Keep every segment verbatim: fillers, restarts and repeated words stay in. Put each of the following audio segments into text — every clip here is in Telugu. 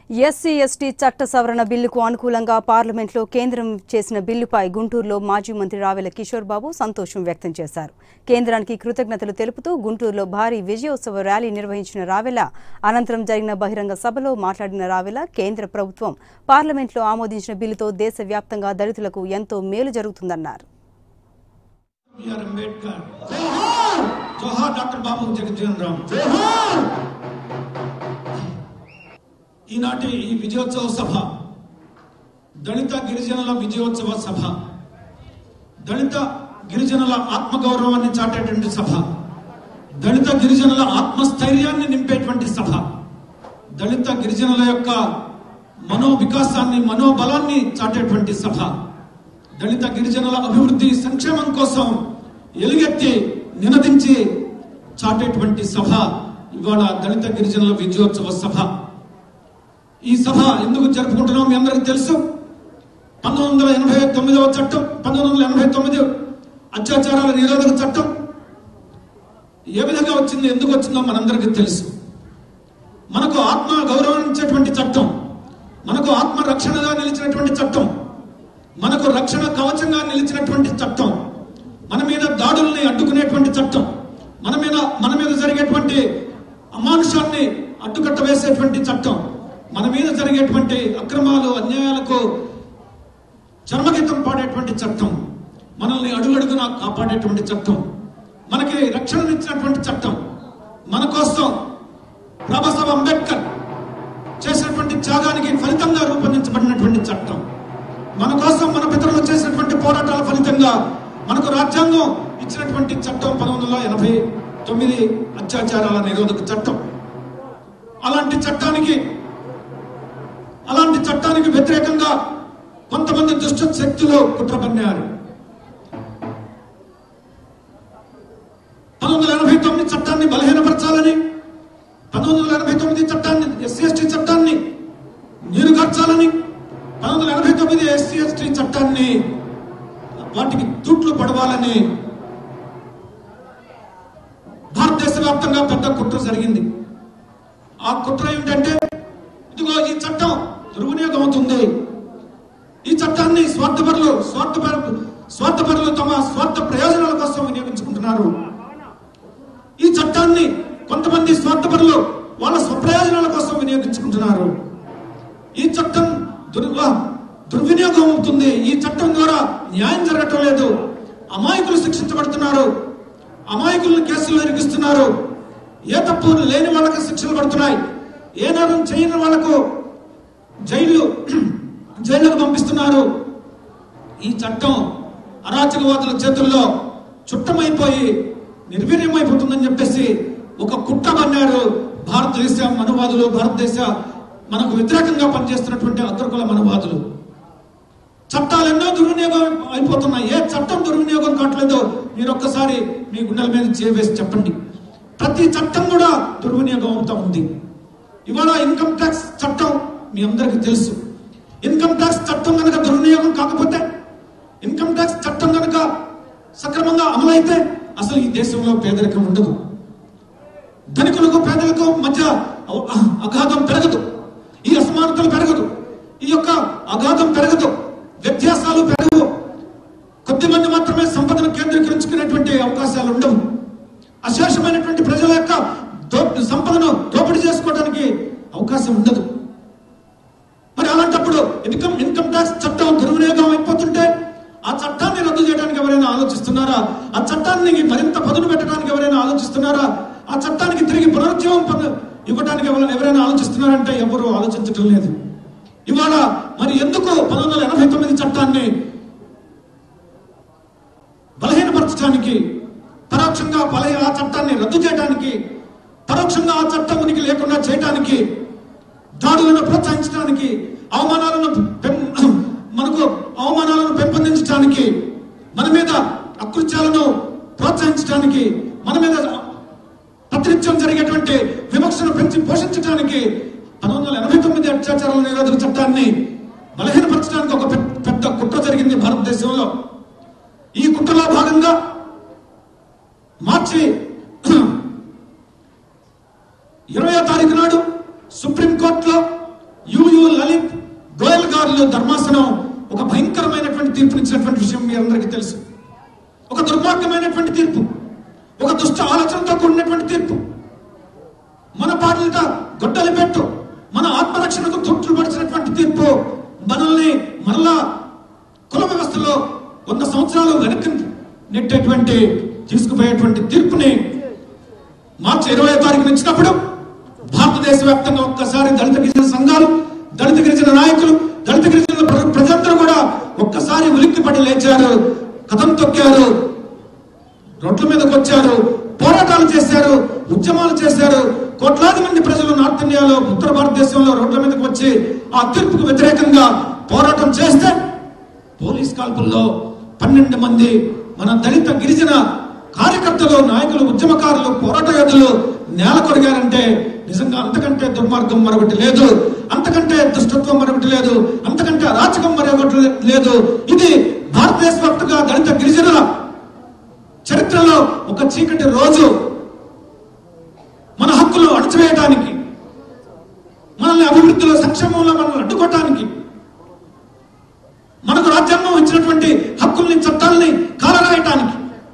ఎస్సీ ఎస్టీ చట్ట సవరణ బిల్లుకు అనుకూలంగా పార్లమెంట్లో కేంద్రం చేసిన బిల్లుపై గుంటూరులో మాజీ మంత్రి రావెల కిషోర్ బాబు సంతోషం వ్యక్తం చేశారు. కేంద్రానికి కృతజ్ఞతలు తెలుపుతూ గుంటూరులో భారీ విజయోత్సవ ర్యాలీ నిర్వహించిన రావెల అనంతరం జరిగిన బహిరంగ సభలో మాట్లాడిన రావెల కేంద్ర ప్రభుత్వం పార్లమెంట్లో ఆమోదించిన బిల్లుతో దేశవ్యాప్తంగా దళితులకు ఎంతో మేలు జరుగుతుందన్నారు. ఈనాటి ఈ విజయోత్సవ సభ దళిత గిరిజనుల విజయోత్సవ సభ, దళిత గిరిజనుల ఆత్మగౌరవాన్ని చాటేటువంటి సభ, దళిత గిరిజనుల ఆత్మస్థైర్యాన్ని నింపేటువంటి సభ, దళిత గిరిజనుల యొక్క మనో వికాసాన్ని మనోబలాన్ని చాటేటువంటి సభ, దళిత గిరిజనుల అభివృద్ధి సంక్షేమం కోసం ఎలుగెత్తి నినదించి చాటేటువంటి సభ ఇవాళ దళిత గిరిజనుల విజయోత్సవ సభ. ఈ సభ ఎందుకు జరుపుకుంటున్నాం మీ అందరికీ తెలుసు. పంతొమ్మిది వందల ఎనభై తొమ్మిదవ చట్టం, పంతొమ్మిది వందల ఎనభై తొమ్మిది అత్యాచారాల నిరోధక చట్టం ఏ విధంగా వచ్చింది, ఎందుకు వచ్చిందో మనందరికీ తెలుసు. మనకు ఆత్మ గౌరవించేటువంటి చట్టం, మనకు ఆత్మ రక్షణగా నిలిచినటువంటి చట్టం, మనకు రక్షణ కవచంగా నిలిచినటువంటి చట్టం, మన మీద దాడుల్ని అడ్డుకునేటువంటి చట్టం, మన మీద మన మీద జరిగేటువంటి అమానుషాన్ని అడ్డుకట్ట వేసేటువంటి చట్టం, మన మీద జరిగేటువంటి అక్రమాలు అన్యాయాలకు చర్మగీతం పాడేటువంటి చట్టం, మనల్ని అడుగడుగునా కాపాడేటువంటి చట్టం, మనకి రక్షణనిచ్చినటువంటి చట్టం, మన కోసం బాబాసాహెబ్ అంబేద్కర్ చేసినటువంటి త్యాగానికి ఫలితంగా రూపొందించబడినటువంటి చట్టం, మన కోసం మన పితరులు చేసినటువంటి పోరాటాల ఫలితంగా మనకు రాజ్యాంగం ఇచ్చినటువంటి చట్టం పంతొమ్మిది వందల ఎనభై తొమ్మిది అత్యాచారాల నిరోధక చట్టం. అలాంటి చట్టానికి అలాంటి చట్టానికి వ్యతిరేకంగా కొంతమంది దుష్ట శక్తులు కుట్ర పన్నారు. పంతొమ్మిది వందల ఎనభై తొమ్మిది చట్టాన్ని బలహీనపరచాలని, పంతొమ్మిది వందల ఎనభై తొమ్మిది చట్టాన్ని ఎస్సీ ఎస్టీ చట్టాన్ని నీరుగార్చాలని, పంతొమ్మిది వందల ఎనభై తొమ్మిది ఎస్సీ ఎస్టీ చట్టాన్ని వాటికి తూట్లు పడవాలని భారతదేశ వ్యాప్తంగా పెద్ద కుట్ర జరిగింది. ఆ కుట్ర ఏమిటంటే, ఇదిగో ఈ చట్టం దుర్వినియోగం అవుతుంది, ఈ చట్టాన్ని స్వార్థపరులు స్వార్థపరు స్వార్థపరులు తమ స్వార్థ ప్రయోజనాల కోసం వినియోగించుకుంటున్నారు, ఈ చట్టాన్ని కొంతమంది స్వార్థపరులు వాళ్ళ స్వప్రయోజనాల కోసం వినియోగించుకుంటున్నారు, ఈ చట్టం దుర్వ దుర్వినియోగం అవుతుంది, ఈ చట్టం ద్వారా న్యాయం జరగటం లేదు, అమాయకులు శిక్షించబడుతున్నారు, అమాయకులను కేసులు ఇరికిస్తున్నారు, ఏ తప్పు లేని వాళ్ళకి శిక్షలు పడుతున్నాయి, ఏ నేరం చేయని వాళ్లకు జైలు జైలుకు పంపిస్తున్నారు. ఈ చట్టం అరాచకవాదుల చేతుల్లో చుట్టమైపోయి నిర్వీర్యమైపోతుందని చెప్పేసి ఒక కుట్ర పన్నారు భారతదేశ మనవాదులు, భారతదేశ మనకు వ్యతిరేకంగా పనిచేస్తున్నటువంటి అగ్రకుల మనవాదులు. చట్టాలు ఎన్నో దుర్వినియోగం అయిపోతున్నాయి, ఏ చట్టం దుర్వినియోగం కావట్లేదో మీరు ఒక్కసారి మీ గుండెల మీద చేవేసి చెప్పండి. ప్రతి చట్టం కూడా దుర్వినియోగం అవుతా ఉంది. ఇవాళ ఇన్కమ్ ట్యాక్స్ చట్టం మీ అందరికీ తెలుసు. ఇన్కమ్ ట్యాక్స్ చట్టం కనుక దుర్వినియోగం కాకపోతే, ఇన్కమ్ ట్యాక్స్ చట్టం కనుక సక్రమంగా అమలైతే అసలు ఈ దేశంలో పేదరికం ఉండదు, ధనికులకు పేదలకు మధ్య అగాధం పెరగదు, ఈ అసమానతలు పెరగదు, ఈ యొక్క అగాధం పెరగదు, వ్యత్యాసాలు పెరగవు, కొద్దిమంది మాత్రమే సంపదను కేంద్రీకరించుకునేటువంటి అవకాశాలు ఉండవు, అశేషమైనటువంటి ప్రజల యొక్క సంపదను దోపిడీ చేసుకోవడానికి అవకాశం ఉండదు. మరి అలాంటప్పుడు ఇన్కమ్ ఇన్కమ్ ట్యాక్స్ చట్టం దుర్వినియోగం అయిపోతుంటే ఆ చట్టాన్ని రద్దు చేయడానికి ఎవరైనా ఆలోచిస్తున్నారా? ఆ చట్టాన్ని మరింత పదును పెట్టడానికి ఎవరైనా ఆలోచిస్తున్నారా? ఆ చట్టానికి తిరిగి పునరుజ్జీవం ఇవ్వడానికి ఎవరైనా ఆలోచిస్తున్నారంటే ఎవరు ఆలోచించటం లేదు. ఇవాళ మరి ఎందుకు పంతొమ్మిది వందల ఎనభై తొమ్మిది చట్టాన్ని బలహీనపరచడానికి, పరోక్షంగా బలహీన ఆ చట్టాన్ని రద్దు చేయడానికి, పరోక్షంగా ఆ చట్టం ఉనికి లేకుండా చేయడానికి, దాడులను ప్రోత్సహించడానికి, అవమానాలను మనకు అవమానాలను పెంపొందించడానికి, మన మీద అకృత్యాలను ప్రోత్సహించడానికి, మన మీద ప్రతినిత్యం జరిగేటువంటి వివక్షను పెంచి పోషించడానికి పంతొమ్మిది వందల ఎనభై తొమ్మిది అత్యాచారాల నిరోధక చట్టాన్ని బలహీనపరచడానికి ఒక పెద్ద కుట్ర జరిగింది భారతదేశంలో. ఈ కుట్రలో భాగంగా మార్చి ఇరవై తారీఖు నాడు సుప్రీంకోర్టులో యు న్యాయస్థానాలు ధర్మాసనం ఒక భయంకరమైనటువంటి తీర్పునిచ్చినటువంటి విషయం మీ అందరికీ తెలుసు. ఒక దుర్మార్గమైనటువంటి తీర్పు, ఒక దుష్ట ఆలోచనతో కూడినటువంటి తీర్పు. మన పాటలతో గొడ్డలి పెట్టు, మన ఆత్మరక్షణకు తొట్లు పడిచినటువంటి తీర్పు మనల్ని మరలా కుల వ్యవస్థలో వంద సంవత్సరాలు వెనక్కి నెట్టేటువంటి తీసుకుపోయేటువంటి తీర్పుని మార్చి ఇరవై తారీఖున ఇచ్చినప్పుడు భారతదేశ వ్యాప్తంగా ఒక్కసారి దళిత గిరిజన సంఘాలు, దళిత గిరిజన నాయకులు, దళిత గిరిజన ప్రజలందరూ కూడా ఒక్కసారి ఉలిక్కిపడి లేచారు, కథం తొక్కారు, రోడ్ల మీదకి వచ్చారు, పోరాటాలు చేశారు, ఉద్యమాలు చేశారు. కోట్లాది మంది ప్రజలు నార్త్ ఇండియాలో, ఉత్తర భారతదేశంలో రోడ్ల మీదకి వచ్చి ఆ తీర్పుకు వ్యతిరేకంగా పోరాటం చేస్తే పోలీస్ కాల్పుల్లో పన్నెండు మంది మన దళిత గిరిజన కార్యకర్తలు, నాయకులు, ఉద్యమకారులు, పోరాట యోధులు నేల కొరిగారంటే నిజంగా అంతకంటే దుర్మార్గం మరొకటి లేదు, అంతకంటే దుష్టత్వం మరొకటి లేదు, అంతకంటే అరాచకం మరొకటి లేదు. ఇది భారతదేశ వ్యాప్తంగా దళిత గిరిజనుల చరిత్రలో ఒక చీకటి రోజు. మన హక్కులు అణచివేయడానికి, మనల్ని అభివృద్ధిలో, సంక్షేమంలో మనల్ని అడ్డుకోవటానికి, మనకు రాజ్యాంగం ఇచ్చినటువంటి హక్కుల్ని, చట్టాలని కాలరాయటానికి,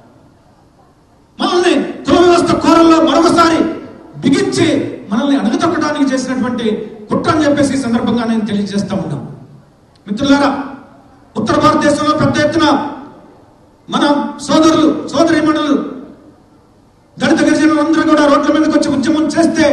మనల్ని కుల వ్యవస్థ కోరల్లో మరొకసారి బిగించి మనల్ని అణగతొక్కడానికి చేసినటువంటి కుట్ర అని చెప్పేసి ఈ సందర్భంగా నేను తెలియజేస్తా ఉన్నాం. మిత్రులారా, ఉత్తర భారతదేశంలో పెద్ద ఎత్తున మన సోదరులు, సోదరీమణులు, దళిత గిరిజనులు అందరూ కూడా రోడ్ల మీదకి వచ్చి ఉద్యమం చేస్తే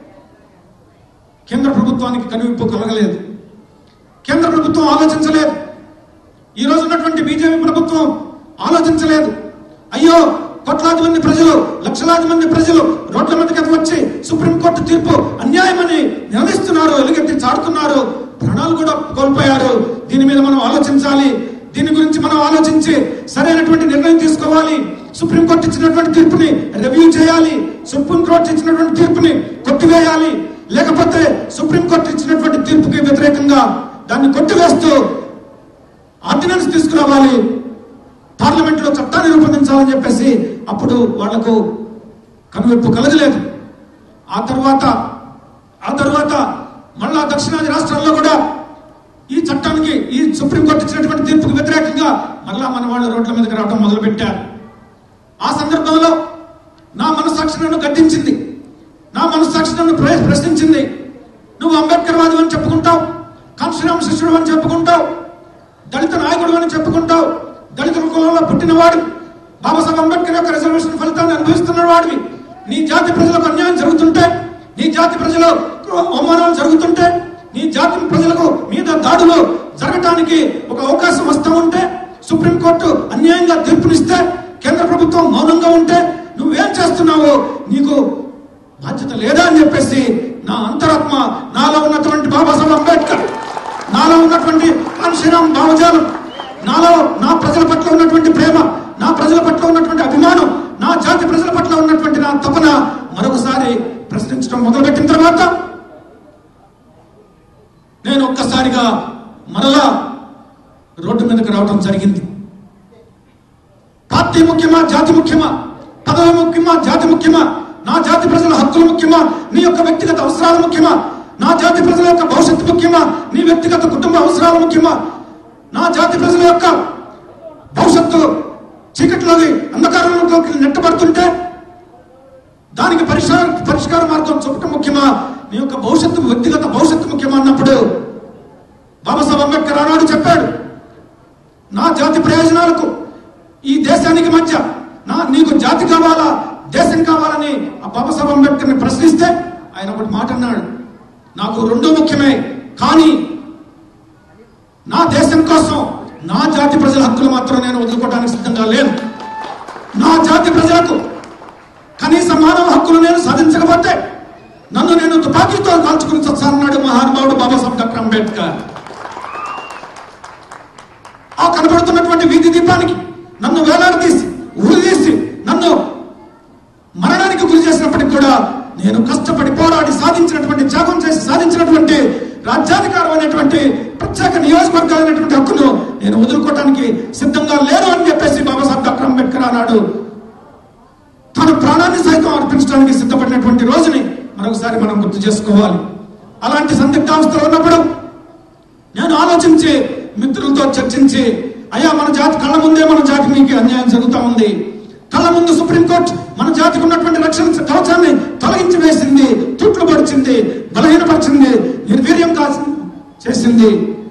కేంద్ర ప్రభుత్వానికి కనువిప్పు కలగలేదు. కేంద్ర ప్రభుత్వం ఆలోచించలేదు. ఈ రోజు ఉన్నటువంటి బీజేపీ ప్రభుత్వం ఆలోచించలేదు. అయ్యో, కోట్లాది మంది ప్రజలు, లక్షలాది మంది ప్రజలు రోడ్ల మీదకి వచ్చి సుప్రీంకోర్టు తీర్పు అన్యాయమని నిలదీస్తున్నారు, ఎలుగెత్తి చాడుతున్నారు, ప్రాణాలు కూడా కోల్పోయారు. దీని మీద మనం ఆలోచించాలి. దీని గురించి మనం ఆలోచించి సరైనటువంటి నిర్ణయం తీసుకోవాలి. సుప్రీంకోర్టు ఇచ్చినటువంటి తీర్పుని రివ్యూ చేయాలి. సుప్రీంకోర్టు ఇచ్చినటువంటి తీర్పుని కొట్టివేయాలి. లేకపోతే సుప్రీంకోర్టు ఇచ్చినటువంటి తీర్పుకి వ్యతిరేకంగా దాన్ని కొట్టివేస్తూ ఆర్డినెన్స్ తీసుకురావాలి, పార్లమెంట్ లో చట్టాన్ని రూపొందించాలని చెప్పేసి అప్పుడు వాళ్లకు కనువిప్పు కలగలేదు. ఆ తర్వాత ఆ తర్వాత మళ్ళా దక్షిణాది రాష్ట్రాల్లో కూడా ఈ చట్టానికి, ఈ సుప్రీంకోర్టు ఇచ్చినటువంటి తీర్పుకు వ్యతిరేకంగా మళ్ళా మన వాళ్ళు రోడ్ల మీదకి రావడం మొదలు పెట్టారు. ఆ సందర్భంలో నా మనస్సాక్షి నన్ను గద్దించింది, నా మనస్సాక్షి నన్ను ప్రశ్నించింది. నువ్వు అంబేద్కర్ వాది అని చెప్పుకుంటావు, కాంశీరామ్ శిష్యుడు అని చెప్పుకుంటావు, దళిత నాయకుడు అని చెప్పుకుంటావు, దళిత కులంలో పుట్టినవాడు, బాబాసాహెబ్ అంబేద్కర్ యొక్క రిజర్వేషన్ ఫలితాన్ని అనుభవిస్తున్న వాడివి. నీ జాతి ప్రజలకు అన్యాయం జరుగుతుంటే, నీ జాతి ప్రజలు అవమానాలు జరుగుతుంటే, నీ జాతి ప్రజలకు మీద దాడులు జరగటానికి ఒక అవకాశం వస్తూ ఉంటే, సుప్రీంకోర్టు అన్యాయంగా తీర్పునిస్తే, కేంద్ర ప్రభుత్వం మౌనంగా ఉంటే నువ్వేం చేస్తున్నావో నీకు బాధ్యత లేదా అని చెప్పేసి నా అంతరాత్మ, నాలో ఉన్నటువంటి బాబాసాహెబ్ అంబేద్కర్, నాలో ఉన్నటువంటి కాంశీరామ్ భావజాలం, నాలో నా ప్రజల పట్ల ఉన్నటువంటి ప్రేమ, నా ప్రజల పట్ల ఉన్నటువంటి అభిమానం, నా జాతి ప్రజల పట్ల ఉన్నటువంటి నా తపన మరొకసారి ప్రశ్నించడం మొదలుపెట్టిన తర్వాత నేను ఒక్కసారిగా మరలా రోడ్డు మీదకి రావడం జరిగింది. పార్టీ ముఖ్యమా, జాతి ముఖ్యమా, పదవి ముఖ్యమా, జాతి ముఖ్యమా, నా జాతి ప్రజల హక్కులు ముఖ్యమా, నీ యొక్క వ్యక్తిగత అవసరాలు ముఖ్యమా, నా జాతి ప్రజల యొక్క భవిష్యత్తు ముఖ్యమా, నీ వ్యక్తిగత కుటుంబ అవసరాలు ముఖ్యమా, నా జాతి ప్రజల యొక్క భవిష్యత్తు చీకట్లోకి, అంధకారంలోకి నెట్టబడుతుంటే దానికి పరిష్కార పరిష్కార మార్గం చూపటం ముఖ్యమా, నీ యొక్క భవిష్యత్తు, వ్యక్తిగత భవిష్యత్తు ముఖ్యమా అన్నప్పుడు బాబాసాహెబ్ అంబేద్కర్ ఆనాడు చెప్పాడు, నా జాతి ప్రయోజనాలకు, ఈ దేశానికి మధ్య నా నీకు జాతి కావాలా, దేశం కావాలని ఆ బాబాసాహెబ్ అంబేద్కర్ ని ప్రశ్నిస్తే ఆయన ఒకటి మాట అన్నాడు, నాకు రెండో ముఖ్యమే, కానీ నా దేశం కోసం నా జాతి ప్రజల హక్కులు మాత్రం నేను వదులుకోవడానికి సిద్ధంగా లేను. నా జాతి ప్రజలకు కనీస మానవ హక్కులు నేను సాధించకపోతే నన్ను నేను తుపాకీతో కాల్చుకుని చచ్చానన్నాడు మహానుభావుడు బాబాసాహెబ్ డాక్టర్ అంబేద్కర్. ఆ కనబడుతున్నటువంటి వీధి దీపానికి నన్ను వేలాడదీసి, ఊరిదీసి నన్ను మరణానికి గురి చేసినప్పటికి కూడా నేను కష్టపడి పోరాడి సాధించినటువంటి, త్యాగం చేసి సాధించినటువంటి రాజ్యాధికారం అనేటువంటి ప్రత్యేక నియోజకవర్గాలు అనేటువంటి హక్కును నేను వదులుకోవడానికి సిద్ధంగా లేను అని చెప్పేసి బాబాసాహెబ్ డాక్టర్ అంబేద్కర్ అన్నాడు. తన ప్రాణాన్ని సైతం అర్పించడానికి సిద్ధపడినటువంటి రోజుని మరొకసారి మనం గుర్తు చేసుకోవాలి. అలాంటి సందిగ్ధావస్థలో ఉన్నప్పుడు నేను ఆలోచన ఆలోచించి మిత్రులతో చర్చించి, అయ్యా మన జాతి కళ్ళ ముందే మన జాతి మీకు అన్యాయం జరుగుతూ ఉంది, కళ్ళ ముందు సుప్రీంకోర్టు మన జాతికి ఉన్నటువంటి రక్షణ కవచాన్ని తొలగించి వేసింది, తుట్లు పడిచింది, బలహీనపరిచింది, నిర్వీర్యం కాసి చేసింది.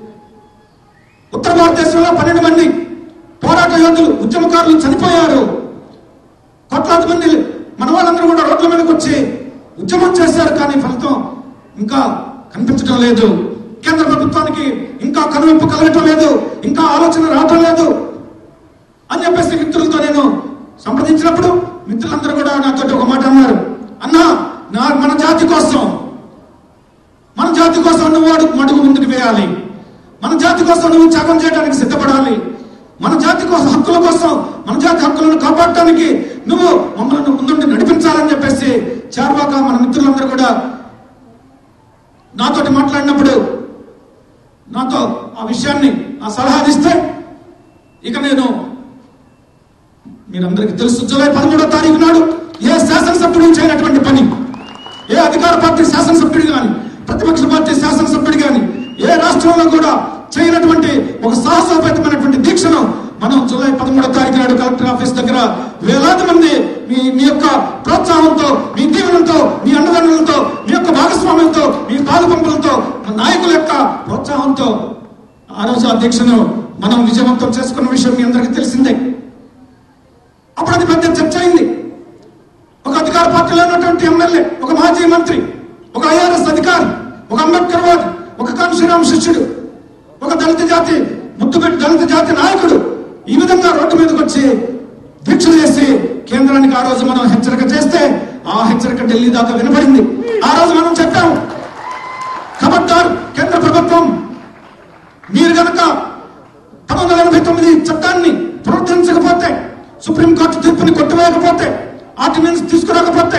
ఉత్తర భారతదేశంలో పన్నెండు మంది పోరాట యోధులు ఉద్యమకారులు చనిపోయారు. కోట్లాది మంది మన వాళ్ళందరూ కూడా రోడ్ల మీదకి వచ్చి ఉద్యమం చేశారు. కానీ ఫలితం ఇంకా కనిపించడం లేదు. కేంద్ర ప్రభుత్వానికి ఇంకా కనువింపు కలగటం లేదు, ఇంకా ఆలోచన రావటం లేదు అని చెప్పేసి మిత్రులతో నేను సంప్రదించినప్పుడు మిత్రులందరూ కూడా నాతో ఒక మాట అన్నారు, అన్నా నా మన జాతి కోసం మన జాతి కోసం నువ్వు అడుగు మడుగు ముందుకు వేయాలి, మన జాతి కోసం నువ్వు త్యాగం చేయడానికి సిద్ధపడాలి, మన జాతి కోసం హక్కుల కోసం మన జాతి హక్కులను కాపాడటానికి నువ్వు మమ్మల్ని ముందుండి నడిపించాలని చెప్పేసి చార్వాక మన మిత్రులందరూ కూడా నాతోటి మాట్లాడినప్పుడు నాతో ఆ విషయాన్ని ఆ సలహా ఇస్తే, ఇక నేను మీరందరికీ తెలుసు, జూలై పదమూడో తారీఖు నాడు ఏ శాసనసభ్యుడు చేయనటువంటి పని, ఏ అధికార పార్టీ శాసనసభ్యుడు కానీ ప్రతిపక్ష పార్టీ శాసనసభ్యుడు కానీ ఏ రాష్ట్రంలో కూడా చేయనటువంటి ఒక సాహసోపేతమైనటువంటి దీక్షను మనం జూలై పదమూడో తారీఖు నాడు కలెక్టర్ ఆఫీస్ దగ్గర వేలాది మంది మీ మీ యొక్క ప్రోత్సాహంతో, మీ దీవెనలతో, మీ అండదండలతో, మీ యొక్క భాగస్వామ్యంతో, మీ పాలు పంపులతో, నాయకుల యొక్క ప్రోత్సాహంతో ఆ రోజు ఆ దీక్షను మనం విజయవంతం చేసుకున్న విషయం మీ అందరికీ తెలిసిందే. అప్పుడు అది పెద్ద చర్చ అయింది. ఒక అధికార పార్టీలో ఉన్నటువంటి ఎమ్మెల్యే, ఒక మాజీ మంత్రి, ఒక ఐఆర్ఎస్ అధికారి, ఒక అంబేద్కర్ వాది, ఒక కాన్షీరామ్ శిష్యుడు, ఒక దళిత జాతి ముద్దుపెట్టి దళిత జాతి నాయకుడు ఈ విధంగా రోడ్డు మీదకి వచ్చి దీక్ష చేసి కేంద్రానికి ఆ రోజు మనం హెచ్చరిక చేస్తే ఆ హెచ్చరిక ఢిల్లీ దాకా వినపడింది. ఆ రోజు మనం చెప్పాము, ఖబర్దార్ కేంద్ర ప్రభుత్వం, మీరు గనక పంతొమ్మిది వందల ఎనభై తొమ్మిది చట్టాన్ని పునరుద్ధరించకపోతే, సుప్రీంకోర్టు తీర్పుని కొట్టివేయకపోతే, ఆర్డినెన్స్ తీసుకురాకపోతే,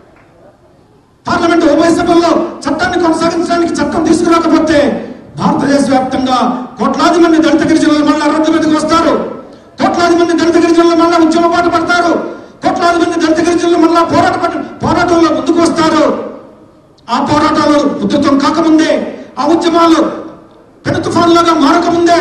పార్లమెంట్ ఉభయ సభల్లో చట్టాన్ని కొనసాగించడానికి చట్టం తీసుకురాకపోతే భారతదేశ వ్యాప్తంగా కోట్లాది మంది దళిత గిరిజనులు మళ్ళా రోడ్డు మీదకి వస్తారు, కోట్లాది మంది దళిత గిరిజనులు మళ్ళా ఉద్యమ పాట పడతారు, కోట్లాది మంది దళిత గిరిజనులు మళ్ళా పోరాట పోరాటంలో ముందుకు వస్తారు. ఆ పోరాటాలు ఉధృతం కాకముందే, ఆ ఉద్యమాలు పెను తుఫాన్లుగా మారకముందే,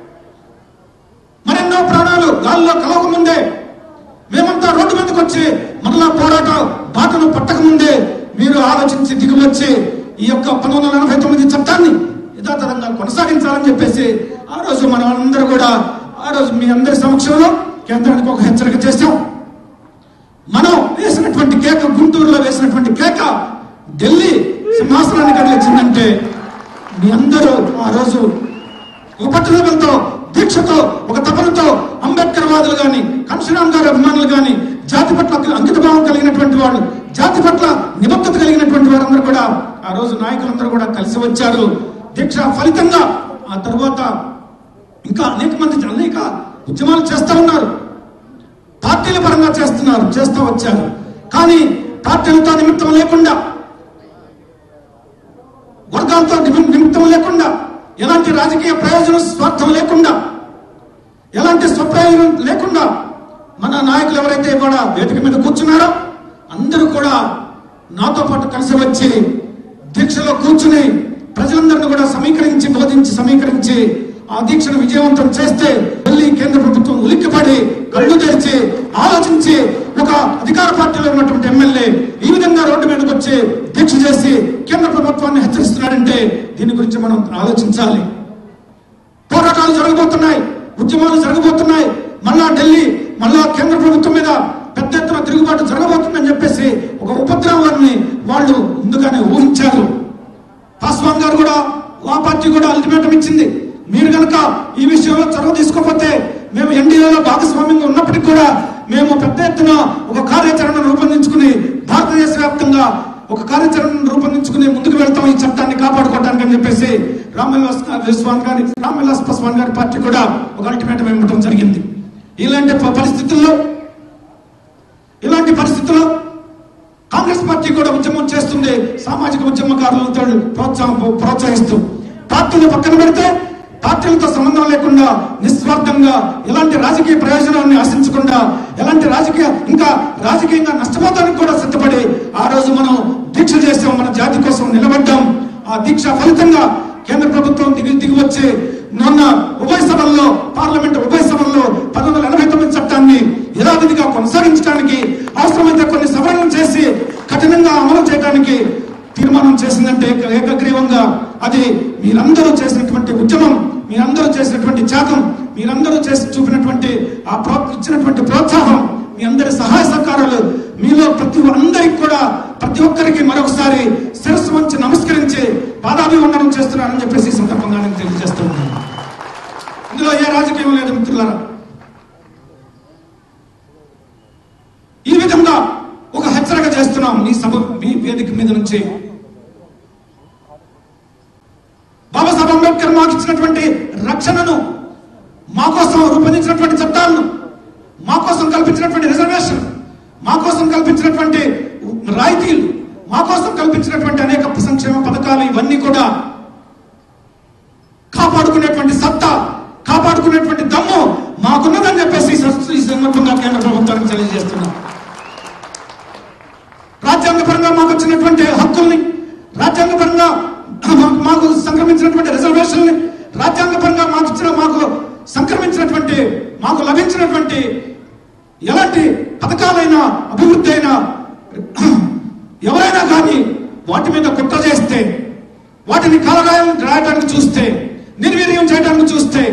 మరెన్నో ప్రాణాలు గాల్లో కలవకముందే, మేమంతా రోడ్డు మీదకి వచ్చి మరలా పోరాట బాటను పట్టకముందే మీరు ఆలోచించి దిగువచ్చి ఈ యొక్క పంతొమ్మిది వందల ఎనభై తొమ్మిది చట్టాన్ని యథాతథంగా కొనసాగించాలని చెప్పేసి ఆ రోజు మనం అందరూ కూడా ఆ రోజు మీ అందరి సమక్షంలో కేంద్రానికి ఒక హెచ్చరిక చేశాం. మనం వేసినటువంటి కేక, గుంటూరులో వేసినటువంటి కేక ఢిల్లీ సింహాసనాన్ని కదిలించిందంటే మీ అందరూ ఆ రోజు ఒక పట్టుదలతో, దీక్షతో, ఒక తపనతో అంబేద్కర్ వాదులు కానీ, కాన్షీరామ్ గారి అభిమానులు కానీ, జాతి పట్ల అంకిత భావం కలిగినటువంటి వాళ్ళు, జాతి పట్ల నిబద్ధత కలిగినటువంటి వారందరూ కూడా ఆ రోజు నాయకులందరూ కూడా కలిసి వచ్చారు. దీక్ష ఫలితంగా ఆ తర్వాత ఇంకా అనేక మంది అనేక ఉద్యమాలు చేస్తూ ఉన్నారు, పార్టీల పరంగా చేస్తున్నారు, చేస్తూ వచ్చారు. కానీ పార్టీలతో నిమిత్తం లేకుండా, వర్గాలతో నిమిత్తం లేకుండా, ఎలాంటి రాజకీయ ప్రయోజన స్వార్థం లేకుండా, ఎలాంటి స్వప్రయోజనం లేకుండా మన నాయకులు ఎవరైతే కూడా వేదిక మీద కూర్చున్నారో అందరూ కూడా నాతో పాటు కలిసి వచ్చి దీక్షలో కూర్చుని ప్రజలందరినీ కూడా సమీకరించి, బోధించి సమీకరించి ఆ దీక్షను విజయవంతం చేస్తే ఢిల్లీ కేంద్ర ప్రభుత్వం ఉలిక్కిపడి కళ్ళు తెరిచి ఆలోచించి ఒక అధికార పార్టీలో ఉన్నటువంటి ఎమ్మెల్యే ఈ విధంగా రోడ్డు మీదకి వచ్చి దీక్ష చేసి కేంద్ర ప్రభుత్వాన్ని హెచ్చరిస్తున్నాడంటే దీని గురించి మనం ఆలోచించాలి. పోరాటాలు జరగబోతున్నాయి, ఉద్యమాలు జరగబోతున్నాయి, మళ్ళా ఢిల్లీ మళ్ళా కేంద్ర ప్రభుత్వం మీద పెద్ద ఎత్తున తిరుగుబాటు జరగబోతుందని చెప్పేసి ఒక ఉపద్రవాన్ని వాళ్ళు ముందుగానే ఊహించారు. పాస్వాన్ గారు కూడా, ఆ పార్టీ కూడా అల్టిమేటం ఇచ్చింది, మీరు కనుక ఈ విషయంలో చొరవ తీసుకోకపోతే మేము ఎన్డీఏలో భాగస్వామ్యంగా ఉన్నప్పటికీ కూడా మేము పెద్ద ఎత్తున ఒక కార్యాచరణను రూపొందించుకుని భారతదేశ వ్యాప్తంగా ఒక కార్యాచరణను రూపొందించుకుని ముందుకు వెళ్తాం ఈ చట్టాన్ని కాపాడుకోవడానికి అని చెప్పేసి రామ్విలాస్ పాస్వాన్ గారి రామ్విలాస్ పాస్వాన్ గారి పార్టీ కూడా ఒక అల్టిమేటం ఇవ్వడం జరిగింది. ఇలాంటి పరిస్థితుల్లో ఇలాంటి పరిస్థితుల్లో కాంగ్రెస్ పార్టీ కూడా ఉద్యమం చేస్తుంది, సామాజిక ఉద్యమకారులతో ప్రోత్సాహం ప్రోత్సహిస్తూ పార్టీని పక్కన పెడితే, పార్టీలతో సంబంధం లేకుండా నిస్వార్థంగా ఎలాంటి రాజకీయ ప్రయోజనాన్ని ఆశించకుండా, ఎలాంటి రాజకీయ ఇంకా రాజకీయంగా నష్టపోతానికి కూడా సిద్ధపడి ఆ రోజు మనం దీక్ష చేసాం, మన జాతి కోసం నిలబడ్డాం. ఆ దీక్ష ఫలితంగా కేంద్ర ప్రభుత్వం దిగి దిగి వచ్చి మొన్న ఉభయ సభల్లో పార్లమెంట్ ఉభయ సభల్లో పంతొమ్మిది వందల ఎనభై తొమ్మిది చట్టాన్ని యథావిధిగా కొనసాగించడానికి అవసరమైతే కొన్ని సవరణలు చేసి కఠినంగా అమలు చేయడానికి తీర్మానం చేసిందంటే ఏకగ్రీవంగా అది మీరందరూ చేసినటువంటి ఉద్యమం, మీరందరూ చేసినటువంటి త్యాగం, మీరందరూ చేసి చూపినటువంటి ఆ ప్రో ఇచ్చినటువంటి ప్రోత్సాహం, మీ అందరి సహాయ సహకారాలు, మీలో ప్రతి అందరికి కూడా ప్రతి ఒక్కరికి మరొకసారి శిరస్సు వంచి నమస్కరించి పాదాభివందనం చేస్తున్నానని చెప్పేసి ఈ సందర్భంగా నేను తెలియజేస్తున్నాను. ఇందులో ఏ రాజకీయం లేదు మిత్రులారా. ఈ విధంగా ఒక హెచ్చరిక చేస్తున్నాం ఈ సభ మీ వేదిక మీద నుంచి. బాబాసాహెబ్ అంబేద్కర్ మాకు ఇచ్చినటువంటి రక్షణను, మా కోసం రూపొందించినటువంటి చట్టాలను, మా కోసం కల్పించినటువంటి రిజర్వేషన్, మా కోసం కల్పించినటువంటి రాయితీలు, మా కోసం కల్పించినటువంటి అనేక సంక్షేమ పథకాలు ఇవన్నీ కూడా కాపాడుకునేటువంటి సత్తా, కాపాడుకునేటువంటి దమ్ము మాకున్నదని చెప్పేసి ఈ సందర్భంగా కేంద్ర ప్రభుత్వానికి తెలియజేస్తున్నాం. రాజ్యాంగపరంగా మాకు వచ్చినటువంటి హక్కుల్ని, రాజ్యాంగపరంగా మాకు సంక్రమించినటువంటి రిజర్వేషన్ని, రాజ్యాంగపరంగా మాకు ఇచ్చిన మాకు సంక్రమించినటువంటి మాకు లభించినటువంటి ఎలాంటి పథకాలైనా అభివృద్ధి అయినా ఎవరైనా కానీ వాటి మీద కుట్ర చేస్తే, వాటిని కాలరాయం రాయడానికి చూస్తే, నిర్వీర్యం చేయడానికి చూస్తే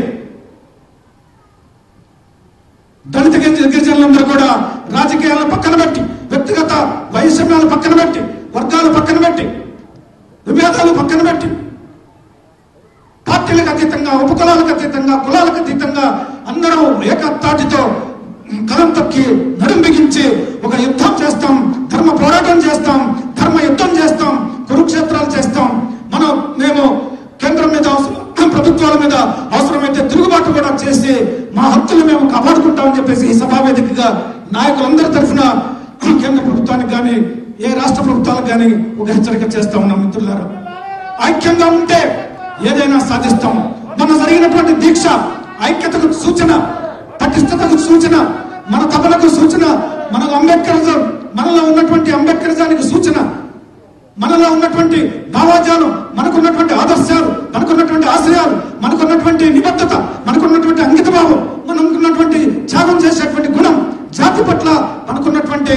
దళిత గిరిజనులందరూ కూడా రాజకీయాలను పక్కన పెట్టి, వ్యక్తిగత వైషమ్యాలు పక్కన పెట్టి, వర్గాలు పక్కన పెట్టి, విభేదాలు పక్కన పెట్టి, పార్టీలకు అతీతంగా, ఉపకులాలకు అతీతంగా, కులాలకు అతీతంగా అందరూ ఏకతాటితో కలం తొక్కి నడుం బిగించి ఒక యుద్ధం చేస్తాం, ధర్మ పోరాటం చేస్తాం, ధర్మ యుద్ధం చేస్తాం, కురుక్షేత్రాలు చేస్తాం. మనం మేము కేంద్రం మీద ప్రభుత్వాల మీద అవసరమైతే తిరుగుబాటు కూడా చేసి మా హక్కులు మేము కాపాడుకుంటామని చెప్పేసి ఈ సభా వేదికగా నాయకులందరి తరఫున కేంద్ర ప్రభుత్వానికి కానీ ఏ రాష్ట్ర ప్రభుత్వాలకు కానీ ఒక హెచ్చరిక చేస్తా ఉన్నాం. మిత్రులారా, ఐక్యంగా ఉంటే ఏదైనా సాధిస్తాం. మన జరిగినటువంటి దీక్ష ఐక్యతకు సూచన, పటిష్టతకు సూచన, మన తపనకు సూచన, మన అంబేద్కరిజం, మనలో ఉన్నటువంటి అంబేద్కరిజానికి సూచన, మనలో ఉన్నటువంటి భావాజాలం, మనకున్నటువంటి ఆదర్శాలు, మనకున్నటువంటి ఆశయాలు, మనకున్నటువంటి నిబద్ధత, మనకున్నటువంటి అంకిత భావం, మనకున్నటువంటి త్యాగం చేసేటువంటి గుణం, జాతి పట్ల మనకున్నటువంటి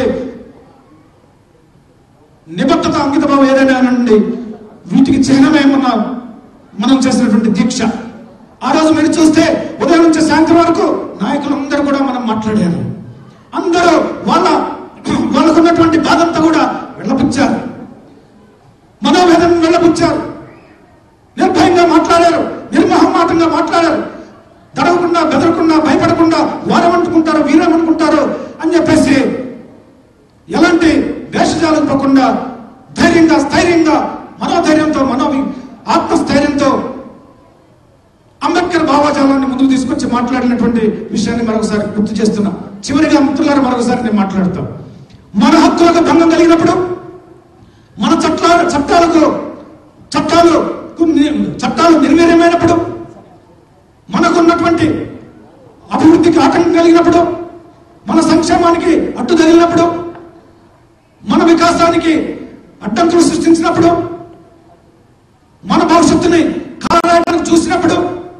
నిబద్ధత, అంకిత భావం ఏదైనా అనండి, వీటికి చిహ్నమే మన మనం చేసినటువంటి దీక్ష. ఆ రోజు మీరు చూస్తే ఉదయం నుంచి సాయంత్రం వరకు నాయకులందరూ కూడా మనం మాట్లాడారు. అందరూ వాళ్ళ వాళ్ళకున్నటువంటి బాధంతా కూడా వెళ్ళబుచ్చారు, మనోవేదన వెళ్ళబుచ్చారు, నిర్భయంగా మాట్లాడారు, నిర్మహమాటంగా మాట్లాడారు. తడవకుండా, బెదరకుండా, భయపడకుండా వారమనుకుంటారు, వీరమనుకుంటారు అని చెప్పేసి ఎలాంటి వేషజాలకు పోకుండా ధైర్యంగా, స్థైర్యంగా, మనోధైర్యంతో, మనో ఆత్మస్థైర్యంతో అంబేద్కర్ భావజాలాన్ని ముందుకు తీసుకొచ్చి మాట్లాడినటువంటి విషయాన్ని మరొకసారి గుర్తు చేస్తున్నా. చివరిగా మిత్రులారా, మరొకసారి నేను మాట్లాడతాం. మన హక్కులకు భంగం కలిగినప్పుడు, మన చట్టాల చట్టాలకు చట్టాలు చట్టాలు నిర్వీర్యమైనప్పుడు, మనకున్నటువంటి అభివృద్ధికి ఆటంకం కలిగినప్పుడు, మన సంక్షేమానికి అడ్డు తగిలినప్పుడు, మన వికాసానికి అడ్డంకులు సృష్టించినప్పుడు, మన భవిష్యత్తుని కాలరాయడానికి చూసినప్పుడు,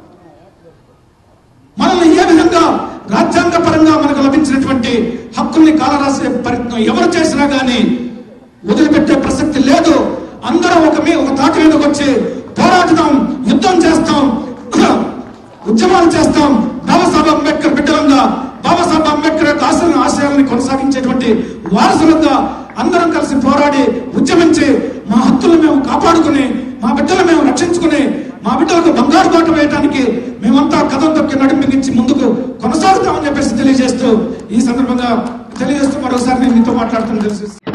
మనల్ని ఏ విధంగా రాజ్యాంగ పరంగా మనకు లభించినటువంటి హక్కుల్ని కాలరాసే ప్రయత్నం ఎవరు చేసినా కానీ వదిలిపెట్టే ప్రసక్తి లేదు. అందరం ఒక మీ ఒక తాటి మీదకి వచ్చి పోరాడుతాం, యుద్ధం చేస్తాం, ఉద్యమాలు చేస్తాం. బాబాసాహెబ్ అంబేద్కర్ బిడ్డలంగా, బాబాసాహెబ్ అంబేద్కర్ యొక్క ఆశలను ఆశయాలని కొనసాగించేటువంటి వారసులంగా అందరం కలిసి పోరాడి ఉద్యమించి మా హక్కులను మేము కాపాడుకుని, మా బిడ్డలు మేము రక్షించుకుని, మా బిడ్డలకు బంగారు బాట వేయడానికి మేమంతా కథం తొక్కి నడిపించి ముందుకు కొనసాగుతామని చెప్పేసి తెలియజేస్తూ ఈ సందర్భంగా తెలియజేస్తూ మరోసారి నేను మీతో మాట్లాడుతున్నా తెలుసు.